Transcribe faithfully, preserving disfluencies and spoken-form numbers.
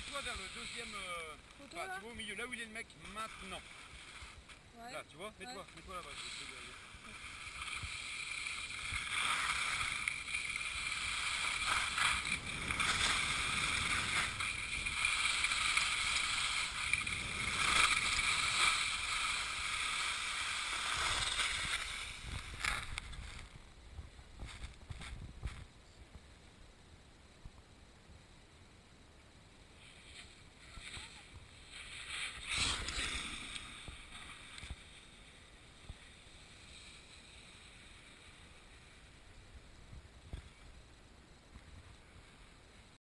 mets-toi vers le deuxième... Euh... Photo, Enfin, là tu vois au milieu, là où il est le mec, maintenant. Ouais. Là, tu vois, mets-toi, Ouais. mets-toi là-bas.